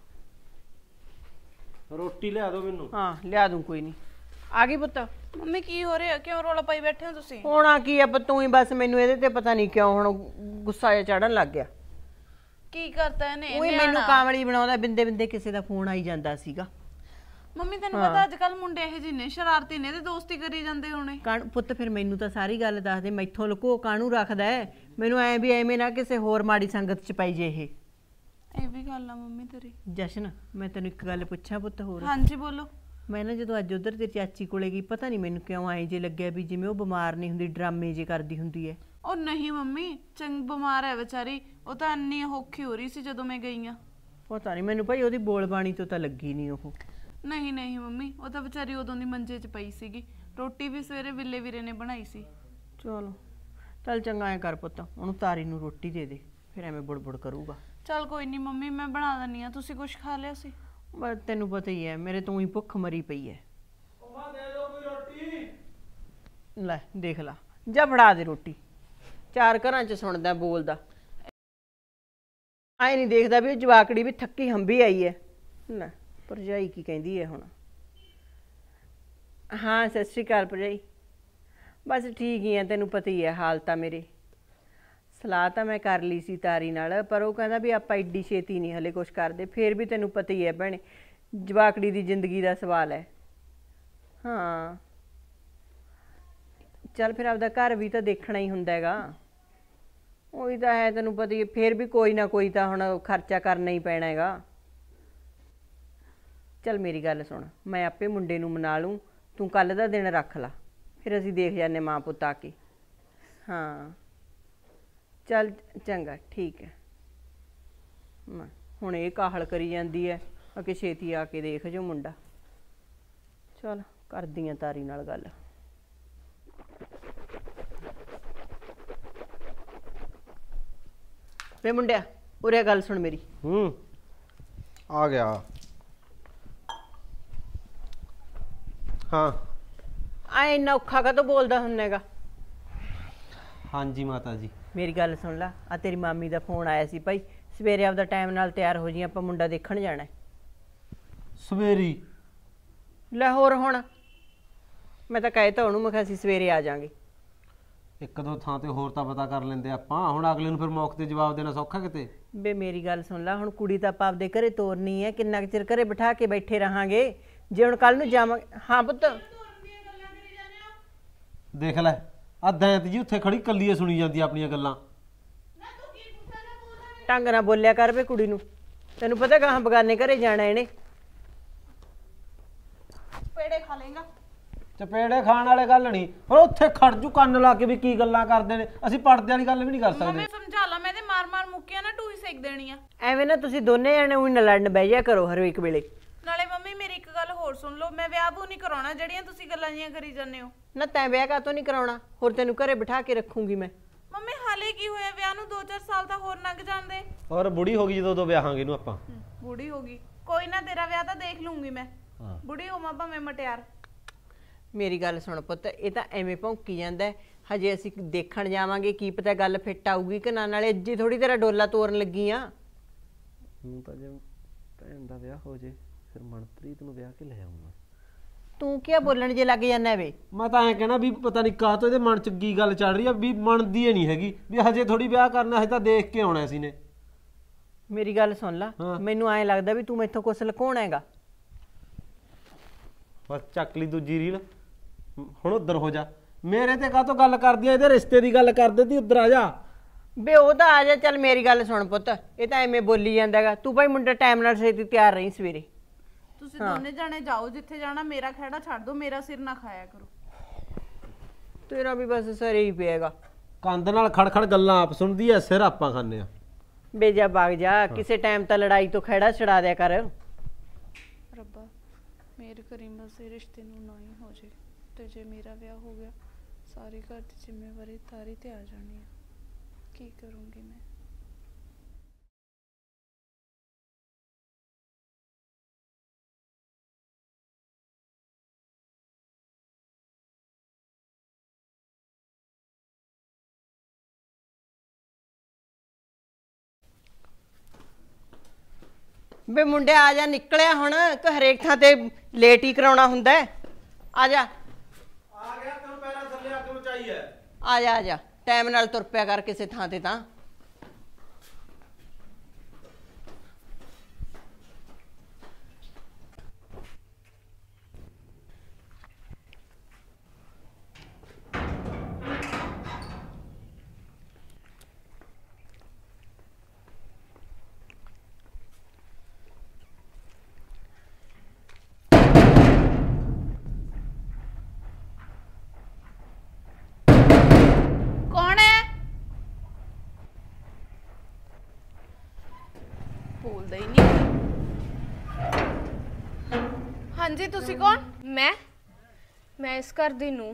ਰੋਟੀ ਲਿਆ ਦੋ ਮੈਨੂੰ। ਹਾਂ ਲਿਆ ਦੂੰ, ਕੋਈ ਨਹੀਂ। ਆ ਗਈ ਪੁੱਤ? ਮੰਮੀ ਕੀ ਹੋ ਰਿਹਾ? ਕਿਉਂ ਰੌਲਾ ਪਾਈ ਬੈਠੇ ਹੋ ਤੁਸੀਂ? ਹੋਣਾ ਕੀ ਆ, ਤੂੰ ਹੀ ਬਸ ਮੈਨੂੰ ਇਹਦੇ ਤੇ ਪਤਾ ਨਹੀਂ ਕਿਉਂ ਹੁਣ ਗੁੱਸਾ ਜਿਹਾ ਚੜਨ ਲੱਗ ਗਿਆ। ਕੀ ਕਰਤਾ ਇਹਨੇ? ਉਹੀ ਮੈਨੂੰ ਕਾਮਲੀ ਬਣਾਉਂਦਾ। ਬਿੰਦੇ ਬਿੰਦੇ ਕਿਸੇ ਦਾ ਫੋਨ ਆਈ ਜਾਂਦਾ ਸੀਗਾ। ਮੰਮੀ ਤੈਨੂੰ ਪਤਾ ਅੱਜ ਕੱਲ ਮੁੰਡੇ ਇਹੋ ਜਿਹੇ ਨੇ, ਸ਼ਰਾਰਤੀ ਨੇ ਤੇ ਦੋਸਤੀ ਕਰੀ ਜਾਂਦੇ ਹੋਣੇ। ਪੁੱਤ ਫਿਰ ਮੈਨੂੰ ਤਾਂ ਸਾਰੀ ਗੱਲ ਦੱਸ ਦੇ, ਮੈਥੋਂ ਲੁਕੋ ਕਾਹਨੂੰ ਰੱਖਦਾ ਹੈ? ਮੈਨੂੰ ਐ ਵੀ ਐਵੇਂ ਨਾ ਕਿਸੇ ਹੋਰ ਮਾੜੀ ਸੰਗਤ ਚ ਪਾਈ ਜੇ ਇਹ ਵੀ ਗੱਲ ਆ ਮੰਮੀ ਤੇਰੀ। ਜਸ਼ਨ ਮੈਂ ਤੈਨੂੰ ਇੱਕ ਗੱਲ ਪੁੱਛਾਂ ਪੁੱਤ ਹੋਰ? ਹਾਂਜੀ ਬੋਲੋ। ਮੈਂ ਨਾ ਜਦੋਂ ਅੱਜ ਉਧਰ ਤੇਰੀ ਚਾਚੀ ਕੋਲੇ ਗਈ, ਪਤਾ ਨਹੀਂ ਮੈਨੂੰ ਕਿਉਂ ਆਏ ਜੇ ਲੱਗਿਆ ਵੀ ਜਿਵੇਂ ਉਹ ਬਿਮਾਰ ਨਹੀਂ ਹੁੰਦੀ, ਡਰਾਮੇ ਜੇ ਕਰਦੀ ਹੁੰਦੀ ਹੈ। ਉਹ ਨਹੀਂ ਮੰਮੀ, ਬਿਮਾਰ ਹੈ ਵਿਚਾਰੀ। ਉਹ ਤਾਂ ਇੰਨੀ ਔਖੀ ਹੋ ਰਹੀ ਸੀ ਜਦੋਂ ਮੈਂ ਗਈ ਆ। ਪਤਾ ਨਹੀਂ ਮੈਨੂੰ ਭਾਈ ਉਹਦੀ ਬੋਲਬਾਣੀ ਤੋਂ ਤਾਂ ਲੱਗੀ ਨਹੀਂ ਉਹ। ਨਹੀਂ ਨਹੀਂ ਮੰਮੀ, ਉਹ ਤਾਂ ਵਿਚਾਰੀ ਉਦੋਂ ਦੀ ਮੰਜੇ 'ਚ ਪਈ ਸੀਗੀ। ਰੋਟੀ ਵੀ ਸਵੇਰੇ ਵਿੱਲੇ ਵੀਰੇ ਨੇ ਬਣਾਈ ਸੀ। ਚਲੋ ਚੱਲ ਚੰਗਾ ਐ ਕਰ ਪੁੱਤ, ਉਹਨੂੰ ਤਾਰੀ ਨੂੰ ਰੋਟੀ ਦੇ ਦੇ, ਫਿਰ ਐਵੇਂ ਬੁੜਬੁੜ ਕਰੂਗਾ। ਚੱਲ ਕੋਈ ਨਹੀਂ ਮੰਮੀ, ਮੈਂ ਬਣਾ ਦਿੰਨੀ ਆ। ਤੁਸੀਂ ਕੁਝ ਖਾ ਲਿਆ ਸੀ? ਬਸ ਤੈਨੂੰ ਪਤਾ ਹੀ ਹੈ, ਮੇਰੇ ਤੋਂ ਹੀ ਭੁੱਖ ਮਰੀ ਪਈ ਹੈ। ਲੈ ਦੇਖ ਲਾ, ਜਾ ਫੜਾ ਦੇ ਰੋਟੀ। ਚਾਰ ਘਰਾਂ 'ਚ ਸੁਣਦਾ ਬੋਲਦਾ, ਆਏ ਨਹੀਂ ਦੇਖਦਾ ਵੀ ਉਹ ਜਵਾਕੜੀ ਵੀ ਥੱਕੀ ਹੰਬੀ ਆਈ ਹੈ। ਲੈ ਭਰਜਾਈ ਕੀ ਕਹਿੰਦੀ ਹੈ ਹੁਣ? ਹਾਂ ਸਤਿ ਸ਼੍ਰੀ ਅਕਾਲ ਭਰਜਾਈ। ਬਸ ਠੀਕ ਹੀ ਆ, ਤੈਨੂੰ ਪਤਾ ਹੀ ਹੈ ਹਾਲ ਤਾਂ ਮੇਰੇ। ਸਲਾਹ ਤਾਂ ਮੈਂ ਕਰ ਲਈ ਸੀ ਤਾਰੀ ਨਾਲ, ਪਰ ਉਹ ਕਹਿੰਦਾ ਵੀ ਆਪਾਂ ਐਡੀ ਛੇਤੀ ਨਹੀਂ ਹਲੇ ਕੁਛ ਕਰਦੇ। ਫਿਰ ਵੀ ਤੈਨੂੰ ਪਤਾ ਹੀ ਹੈ ਭੈਣੇ, ਜਵਾਕੜੀ ਦੀ ਜ਼ਿੰਦਗੀ ਦਾ ਸਵਾਲ ਹੈ। ਹਾਂ ਚੱਲ ਫਿਰ ਆਪਦਾ ਘਰ ਵੀ ਤਾਂ ਦੇਖਣਾ ਹੀ ਹੁੰਦਾ ਹੈਗਾ। ਉਹੀ ਤਾਂ ਹੈ, ਤੈਨੂੰ ਪਤਾ ਹੀ ਹੈ। ਫਿਰ ਵੀ ਕੋਈ ਨਾ ਕੋਈ ਤਾਂ ਹੁਣ ਖਰਚਾ ਕਰਨਾ ਹੀ ਪੈਣਾ ਹੈਗਾ। ਚੱਲ ਮੇਰੀ ਗੱਲ ਸੁਣ, ਮੈਂ ਆਪੇ ਮੁੰਡੇ ਨੂੰ ਮਨਾ ਲੂੰ, ਤੂੰ ਕੱਲ ਦਾ ਦਿਨ ਰੱਖ ਲਾ, ਫਿਰ ਅਸੀਂ ਦੇਖ ਜਾਂਦੇ ਮਾਂ ਪੁੱਤ ਆ ਕੇ। ਹਾਂ ਚੱਲ ਚੰਗਾ ਠੀਕ ਹੈ। ਹੁਣ ਇਹ ਕਾਹਲ ਕਰੀ ਜਾਂਦੀ ਹੈ ਕਿ ਛੇਤੀ ਆ ਕੇ ਦੇਖ ਜੋ ਮੁੰਡਾ। ਚੱਲ ਕਰਦੀ ਆ ਤਾਰੀ ਨਾਲ ਗੱਲ। ਵੇ ਮੁੰਡਿਆ ਉਰੇ ਗੱਲ ਸੁਣ ਮੇਰੀ। ਆ ਗਿਆ। ਹਾਂ ਆ ਇੰਨਾ ਔਖਾ ਕਾਹਤੋਂ ਬੋਲਦਾ ਹੁੰਦਾ ਹੈਗਾ? ਹਾਂਜੀ ਮਾਤਾ ਜੀ। ਮੇਰੀ ਗੱਲ ਸੁਣ ਲਾ, ਆ ਤੇਰੀ ਮਾਮੀ ਦਾ ਫੋਨ ਆਇਆ ਸੀ ਭਾਈ, ਸਵੇਰੇ ਆਪਦਾ ਟਾਈਮ ਨਾਲ ਤਿਆਰ ਹੋ ਜੀ, ਆਪਾਂ ਮੁੰਡਾ ਦੇਖਣ ਜਾਣਾ। ਸਵੇਰੀ? ਲੈ ਹੋਰ ਹੁਣ, ਮੈਂ ਤਾਂ ਕਹਿ ਤਾ ਉਹਨੂੰ, ਮੈਂ ਕਿਹਾ ਅਸੀਂ ਸਵੇਰੇ ਆ ਜਾਾਂਗੇ। ਇੱਕ ਦੋ ਥਾਂ ਤੇ ਹੋਰ ਤਾਂ ਪਤਾ ਕਰ ਲੈਂਦੇ ਆਪਾਂ, ਹੁਣ ਅਗਲੇ ਨੂੰ ਫਿਰ ਮੌਕੇ ਤੇ ਜਵਾਬ ਦੇਣਾ ਸੌਖਾ ਕਿਤੇ? ਬੇ ਮੇਰੀ ਗੱਲ ਸੁਣ ਲਾ, ਹੁਣ ਕੁੜੀ ਤਾਂ ਆਪਾਂ ਆਪਦੇ ਘਰੇ ਤੋਰਨੀ ਹੈ, ਕਿੰਨਾ ਕੁ ਚਿਰ ਘਰੇ ਬਿਠਾ ਕੇ ਬੈਠੇ ਰਹਾਂਗੇ? ਜੇ ਹੁਣ ਕੱਲ ਨੂੰ ਜਾਵਾਂਗੇ। ਹਾਂ ਪੁੱਤ ਦੇਖ ਲੈ, ਆ ਦੈਂਤ ਜੀ ਉੱਥੇ ਖੜੀ ਕੱਲੀਏ ਸੁਣੀ ਜਾਂਦੀ ਆਪਣੀਆਂ ਗੱਲਾਂ। ਢੰਗ ਨਾਲ ਬੋਲਿਆ ਕਰ ਵੇ ਕੁੜੀ ਨੂੰ, ਤੈਨੂੰ ਪਤਾ ਗਾਹਾਂ ਬਗਾਨੇ ਘਰੇ ਜਾਣਾ ਇਹਨੇ। ਪੇੜੇ ਖਾ ਲੇਗਾ? ਚਪੇੜੇ ਖਾਣ ਵਾਲੇ ਗੱਲ ਨਹੀਂ, ਪਰ ਉੱਥੇ ਖੜ ਜੂ ਕੰਨ ਲਾ ਕੇ ਵੀ ਕੀ ਗੱਲਾਂ ਕਰਦੇ ਨੇ। ਅਸੀਂ ਪੜਦੇ ਵਾਲੀ ਗੱਲ ਵੀ ਨਹੀਂ ਕਰ ਸਕਦੇ। ਮੰਮੀ ਸਮਝਾ ਲਾ, ਮੈਂ ਤੇ ਮਾਰ ਮਾਰ ਮੁੱਕਿਆ ਨਾ ਟੂਈ ਸੇਕ ਦੇਣੀ ਆ। ਐਵੇਂ ਨਾ ਤੁਸੀਂ ਦੋਨੇ ਜਣੇ ਉਹੀ ਨਾ ਲੜਨ ਬਹਿ ਜਾ ਕਰੋ ਹਰ ਇੱਕ ਵੇਲੇ। ਨਾਲੇ ਮੰਮੀ ਮੇਰੀ ਇੱਕ ਗੱਲ ਹੋਰ ਸੁਣ ਲਓ, ਮੈਂ ਵਿਆਹ ਬੂ ਨਹੀਂ ਕਰਾਉਣਾ ਜਿਹੜੀਆਂ ਤੁਸੀਂ ਗੱਲਾਂ ਜੀਆਂ ਕਰੀ ਜਾਂਦੇ ਹੋ। ਨਾ ਤੈਂ ਵਿਆਹ ਕਾਤੋਂ ਨਹੀਂ ਕਰਾਉਣਾ? ਹੋਰ ਤੈਨੂੰ ਘਰੇ ਬਿਠਾ ਕੇ ਰੱਖੂੰਗੀ ਮੈਂ। ਮੰਮੀ ਹਾਲੇ ਕੀ ਹੋਇਆ, ਵਿਆਹ ਨੂੰ 2-4 ਸਾਲ ਤਾਂ ਹੋਰ ਲੰਘ ਜਾਂਦੇ। ਔਰ ਬੁੜੀ ਹੋ ਗਈ ਜਦੋਂ ਉਦੋਂ ਵਿਆਹਾਂਗੇ ਇਹਨੂੰ ਆਪਾਂ। ਬੁੜੀ ਹੋ ਗਈ ਕੋਈ ਨਾ, ਤੇਰਾ ਵਿਆਹ ਤਾਂ ਦੇਖ ਲੂੰਗੀ ਮੈਂ। ਬੁੜੀ ਹੋਵਾਂ ਭਾਵੇਂ ਮਟਿਆਰ। ਮੇਰੀ ਗੱਲ ਸੁਣ ਪੁੱਤ, ਇਹ ਤਾਂ ਐਵੇਂ ਭੌਂਕੀ ਜਾਂਦਾ, ਹਜੇ ਅਸੀਂ ਦੇਖਣ ਜਾਵਾਂਗੇ, ਕੀ ਪਤਾ ਗੱਲ ਫਿੱਟ ਆਊਗੀ ਕਿ ਨਾ। ਨਾਲੇ ਅੱਜੀ ਥੋੜੀ ਤੇਰਾ ਡੋਲਾ ਤੋਰਨ ਲੱਗੀ ਆ। ਹੁਣ ਤਾਂ ਜੇ ਭੈਣ ਦਾ ਵਿਆਹ ਹੋ ਜੇ ਫਿਰ ਮਨਪ੍ਰੀਤ ਨੂੰ ਵਿਆਹ ਕੇ ਲੈ ਆਉਂਗਾ। ਤੂੰ ਕੀ ਬੋਲਣ ਜੇ ਲੱਗ ਜਾਂਦਾ ਵੇ? ਮੈਂ ਤਾਂ ਐਂ ਕਹਿਣਾ ਵੀ ਪਤਾ ਨਹੀਂ ਕਾਹ ਤੋਂ ਇਹਦੇ ਮਨ 'ਚ ਕੀ ਗੱਲ ਚੱਲ ਰਹੀ ਆ, ਵੀ ਮੰਨਦੀ ਏ ਨਹੀਂ ਹੈਗੀ ਵੀ ਹਜੇ ਥੋੜੀ ਵਿਆਹ ਕਰਨਾ, ਹਜੇ ਤਾਂ ਦੇਖ ਕੇ ਆਉਣਾ ਸੀ ਨੇ। ਮੇਰੀ ਗੱਲ ਸੁਣ ਲਾ, ਮੈਨੂੰ ਐਂ ਲੱਗਦਾ ਵੀ ਤੂੰ ਮੈਥੋਂ ਕੁਛ ਲੁਕਾਉਣਾ ਹੈਗਾ। ਬਸ ਚੱਕ ਲਈ ਦੂਜੀ ਰੀਲ, ਹੁਣ ਉਧਰ ਹੋ ਜਾ। ਮੇਰੇ ਤੇ ਕਾਹਤੋਂ ਗੱਲ ਕਰਦੀ ਆ, ਇਹਦੇ ਰਿਸ਼ਤੇ ਦੀ ਗੱਲ ਕਰਦੇ ਤੀ, ਉਧਰ ਆ ਜਾ। ਬੇ ਉਹ ਤਾਂ ਆ ਜਾ, ਚੱਲ ਮੇਰੀ ਗੱਲ ਸੁਣ ਪੁੱਤ, ਇਹ ਤਾਂ ਐਵੇਂ ਬੋਲੀ ਜਾਂਦਾ ਹੈਗਾ। ਤੂੰ ਭਾਈ ਮੁੰਡਾ ਟਾਈਮ ਨਾਲ ਛੇਤੀ ਤਿਆਰ ਰਹੀ ਸਵੇਰੇ। ਤੁਸੀਂ ਦੋਨੇ ਜਾਣੇ ਜਾਓ ਜਿੱਥੇ ਜਾਣਾ, ਮੇਰਾ ਖਹਿੜਾ ਛੱਡ ਦਿਓ, ਮੇਰਾ ਸਿਰ ਨਾ ਖਾਇਆ ਕਰੋ। ਤੇਰਾ ਵੀ ਬਸ ਸਰੇ ਹੀ ਪਿਆਗਾ। ਕੰਧ ਨਾਲ ਖੜਖੜ ਗੱਲਾਂ ਆਪ ਸੁਣਦੀ ਐ, ਸਿਰ ਆਪਾਂ ਖਾਂਦੇ ਆ। ਬੇਜਾ ਬਾਗ ਜਾ, ਕਿਸੇ ਟਾਈਮ ਤਾਂ ਲੜਾਈ ਤੋਂ ਖਹਿੜਾ ਛੁਡਾ ਦਿਆ ਕਰ। ਰੱਬਾ ਮੇਰੇ ਕਰੀ ਬਸ ਇਹ ਰਿਸ਼ਤੇ ਨੂੰ ਨਾ ਹੀ ਹੋ ਜੇ, ਤੇ ਜੇ ਮੇਰਾ ਵਿਆਹ ਹੋ ਗਿਆ ਸਾਰੇ ਘਰ ਦੀ ਜ਼ਿੰਮੇਵਾਰੀ ਤਾਰੀ ਤੇ ਆ ਜਾਣੀ ਆ। ਕੀ ਕਰੂੰਗੀ ਮੈਂ? ਬੇ ਮੁੰਡੇ ਆ ਜਾ, ਨਿਕਲਿਆ ਹੁਣ ਕਿ ਹਰੇਕ ਥਾਂ ਤੇ ਲੇਟ ਹੀ ਕਰਾਉਣਾ ਹੁੰਦਾ ਹੈ। ਆ ਜਾ ਆ ਗਿਆ, ਤੈਨੂੰ ਪੈਰਾਂ ਥੱਲੇ ਅੱਗ ਮਚਾਈ ਐ। ਆ ਜਾ ਆ ਜਾ, ਟਾਈਮ ਨਾਲ ਤੁਰ ਪਿਆ ਕਰ ਕਿਸੇ ਥਾਂ ਤੇ ਤਾਂ। ਕੌਣ ਹੈ? ਬੋਲਦਾ ਹੀ ਨਹੀਂ। ਹਾਂਜੀ ਤੁਸੀਂ ਕੌਣ? ਮੈਂ ਇਸ ਘਰ ਦੀ ਨੂੰ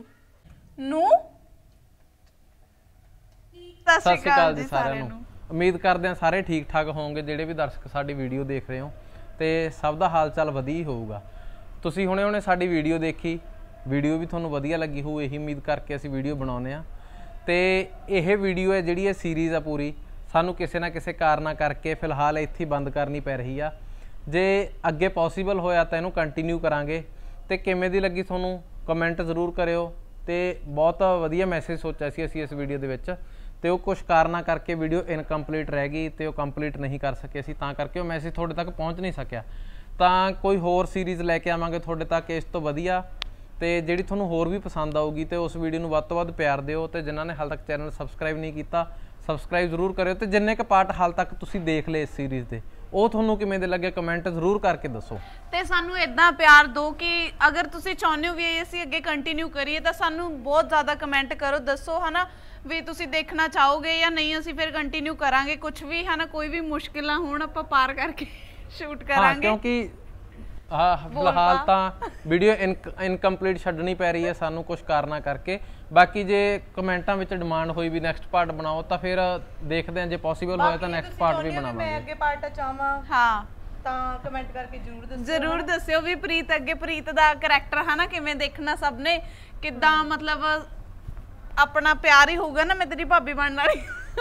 ਸਤਿ ਸ਼੍ਰੀ ਅਕਾਲ ਜੀ ਸਾਰਿਆਂ ਨੂੰ। ਉਮੀਦ ਕਰਦੇ ਹਾਂ ਸਾਰੇ ਠੀਕ ਠਾਕ ਹੋਵੋਗੇ, ਜਿਹੜੇ ਵੀ ਦਰਸ਼ਕ ਸਾਡੀ ਵੀਡੀਓ ਦੇਖ ਰਹੇ ਹੋ, ਤੇ ਸਭ ਦਾ ਹਾਲ ਚਾਲ ਵਧੀਆ ਹੀ ਹੋਊਗਾ। ਤੁਸੀਂ ਹੁਣੇ ਸਾਡੀ ਵੀਡੀਓ ਦੇਖੀ, ਵੀਡੀਓ ਵੀ ਤੁਹਾਨੂੰ ਵਧੀਆ ਲੱਗੀ ਹੋਊ, ਇਹੀ ਉਮੀਦ ਕਰਕੇ ਅਸੀਂ ਵੀਡੀਓ ਬਣਾਉਂਦੇ ਹਾਂ। ਤੇ ਇਹ ਵੀਡੀਓ ਹੈ ਜਿਹੜੀ ਇਹ ਸੀਰੀਜ਼ ਆ ਪੂਰੀ, ਸਾਨੂੰ ਕਿਸੇ ਨਾ ਕਿਸੇ ਕਾਰਨਾਂ ਕਰਕੇ ਫਿਲਹਾਲ ਇੱਥੇ ਬੰਦ ਕਰਨੀ ਪੈ ਰਹੀ ਆ। ਜੇ ਅੱਗੇ ਪੋਸੀਬਲ ਹੋਇਆ ਤਾਂ ਇਹਨੂੰ ਕੰਟੀਨਿਊ ਕਰਾਂਗੇ। ਤੇ ਕਿਵੇਂ ਦੀ ਲੱਗੀ ਤੁਹਾਨੂੰ ਕਮੈਂਟ ਜ਼ਰੂਰ ਕਰਿਓ। ਤੇ ਬਹੁਤ ਵਧੀਆ ਮੈਸੇਜ ਸੋਚਿਆ ਸੀ ਅਸੀਂ ਇਸ ਵੀਡੀਓ ਦੇ ਵਿੱਚ, ਤੇ ਉਹ ਕੁਝ ਕਾਰਨਾਂ ਕਰਕੇ ਵੀਡੀਓ ਇਨਕੰਪਲੀਟ ਰਹਿ ਗਈ ਤੇ ਉਹ ਕੰਪਲੀਟ ਨਹੀਂ ਕਰ ਸਕੇ ਅਸੀਂ, ਤਾਂ ਕਰਕੇ ਉਹ ਮੈਸੇਜ ਤੁਹਾਡੇ ਤੱਕ ਪਹੁੰਚ ਨਹੀਂ ਸਕਿਆ। ਤਾਂ ਕੋਈ ਹੋਰ ਸੀਰੀਜ਼ ਲੈ ਕੇ ਆਵਾਂਗੇ ਤੁਹਾਡੇ ਤੱਕ ਇਸ ਤੋਂ ਵਧੀਆ, ਤੇ ਜਿਹੜੀ ਤੁਹਾਨੂੰ ਹੋਰ ਵੀ ਪਸੰਦ ਆਊਗੀ। ਤੇ ਉਸ ਵੀਡੀਓ ਨੂੰ ਵੱਧ ਤੋਂ ਵੱਧ ਪਿਆਰ ਦਿਓ, ਤੇ ਜਿਨ੍ਹਾਂ ਨੇ ਹਾਲ ਤੱਕ ਚੈਨਲ ਸਬਸਕ੍ਰਾਈਬ ਨਹੀਂ ਕੀਤਾ ਸਬਸਕ੍ਰਾਈਬ ਜ਼ਰੂਰ ਕਰਿਓ। ਤੇ ਜਿੰਨੇ ਕੁ ਪਾਰਟ ਹਾਲ ਤੱਕ ਤੁਸੀਂ ਦੇਖ ਲਏ ਇਸ ਸੀਰੀਜ਼ ਦੇ, ਉਹ ਤੁਹਾਨੂੰ ਕਿਵੇਂ ਦੇ ਲੱਗੇ ਕਮੈਂਟ ਜ਼ਰੂਰ ਕਰਕੇ ਦੱਸੋ। ਤੇ ਸਾਨੂੰ ਇਦਾਂ ਪਿਆਰ ਦਿਓ ਕਿ ਅਗਰ ਤੁਸੀਂ ਚਾਹੁੰਦੇ ਹੋ ਵੀ ਅਸੀਂ ਅੱਗੇ ਕੰਟੀਨਿਊ ਕਰੀਏ ਤਾਂ ਸਾਨੂੰ ਬਹੁਤ ਜ਼ਿਆਦਾ ਕਮੈਂਟ ਕਰੋ, ਦੱਸੋ ਹਨਾ ਵੀ ਤੁਸੀਂ ਦੇਖਣਾ ਚਾਹੋਗੇ ਜਾਂ ਨਹੀਂ। ਅਸੀਂ ਫਿਰ ਕੰਟੀਨਿਊ ਕਰਾਂਗੇ, ਕੁਝ ਵੀ ਹਨਾ ਕੋਈ ਵੀ ਮੁਸ਼ਕਿਲਾਂ ਹੋਣ ਆਪਾਂ ਪਾਰ ਕਰਕੇ ਸ਼ੂਟ ਕਰਾਂਗੇ। ਕਿਉਂਕਿ ਫਿਲਹਾਲ ਤਾਂ ਵੀਡੀਓ ਇਨਕੰਪਲੀਟ ਛੱਡਣੀ ਪੈ ਰਹੀ ਹੈ ਸਾਨੂੰ ਕੁਝ ਕਾਰਨਾਂ ਕਰਕੇ। ਬਾਕੀ ਜੇ ਕਮੈਂਟਾਂ ਵਿੱਚ ਡਿਮਾਂਡ ਹੋਈ ਵੀ ਨੈਕਸਟ ਪਾਰਟ ਬਣਾਓ ਤਾਂ ਫਿਰ ਦੇਖਦੇ ਹਾਂ, ਜੇ ਪੋਸੀਬਲ ਹੋਇਆ ਤਾਂ ਨੈਕਸਟ ਪਾਰਟ ਵੀ ਬਣਾਵਾਂਗੇ। ਮੈਂ ਅੱਗੇ ਪਾਰਟ ਚਾਹਾਂ ਹਾਂ ਤਾਂ ਕਮੈਂਟ ਕਰਕੇ ਜ਼ਰੂਰ ਦੱਸਿਓ ਵੀ ਪ੍ਰੀਤ ਅੱਗੇ, ਪ੍ਰੀਤ ਦਾ ਕਰੈਕਟਰ ਹਨਾ ਕਿਵੇਂ ਦੇਖਣਾ ਸਭ ਨੇ, ਕਿੱਦਾਂ ਮਤਲਬ ਆਪਣਾ ਪਿਆਰ ਹੀ ਹੋਊਗਾ ਨਾ, ਮੈਂ ਤੇਰੀ ਭਾਬੀ ਬਣਨ ਵਾਲੀ।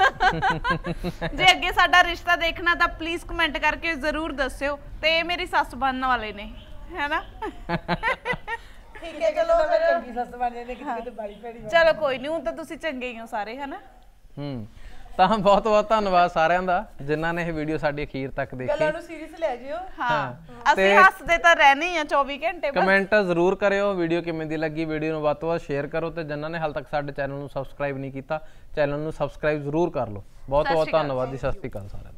ਜੇ ਅੱਗੇ ਸਾਡਾ ਰਿਸ਼ਤਾ ਦੇਖਣਾ ਤਾਂ ਪਲੀਜ਼ ਕਮੈਂਟ ਕਰਕੇ ਜ਼ਰੂਰ ਦੱਸਿਓ। ਤੇ ਮੇਰੀ ਸੱਸ ਬਣਨ ਵਾਲੇ ਨੇ ਹੈਨਾ। ਠੀਕ ਹੈ, ਚਲੋ ਫਿਰ ਚੰਗੀ ਸੱਸ ਬਣ ਜਾਂਦੇ, ਕਿਤੇ ਬਾਲੀ ਭੈੜੀ। ਚਲੋ ਕੋਈ ਨਹੀਂ, ਹੁਣ ਤਾਂ ਤੁਸੀਂ ਚੰਗੇ ਹੀ ਹੋ ਸਾਰੇ ਹਨਾ। ਤਾਂ ਬਹੁਤ ਬਹੁਤ ਧੰਨਵਾਦ ਸਾਰਿਆਂ ਦਾ ਜਿਨ੍ਹਾਂ ਨੇ ਇਹ ਵੀਡੀਓ ਸਾਡੀ ਅਖੀਰ ਤੱਕ ਦੇਖੀ। ਗੱਲਾਂ ਨੂੰ ਸੀਰੀਅਸ ਲੈ ਜਿਓ। ਹਾਂ ਅਸੀਂ ਹੱਸਦੇ ਤਾਂ ਰਹਿਣੇ ਹੀ ਆ 24 ਘੰਟੇ। ਕਮੈਂਟ ਜ਼ਰੂਰ ਕਰਿਓ ਵੀਡੀਓ ਕਿਵੇਂ ਦੀ ਲੱਗੀ, ਵੀਡੀਓ ਨੂੰ ਵੱਧ ਤੋਂ ਵੱਧ ਸ਼ੇਅਰ ਕਰੋ, ਤੇ ਜਿਨ੍ਹਾਂ ਨੇ ਹਾਲ ਤੱਕ ਸਾਡੇ ਚੈਨਲ ਨੂੰ ਸਬਸਕ੍ਰਾਈਬ ਨਹੀਂ ਕੀਤਾ ਚੈਨਲ ਨੂੰ ਸਬਸਕ੍ਰਾਈਬ ਜ਼ਰੂਰ ਕਰ ਲਓ। ਬਹੁਤ ਬਹੁਤ ਧੰਨਵਾਦ ਜੀ, ਸਤਿ ਸ਼੍ਰੀ ਅਕਾਲ ਸਾਰਿਆਂ ਨੂੰ।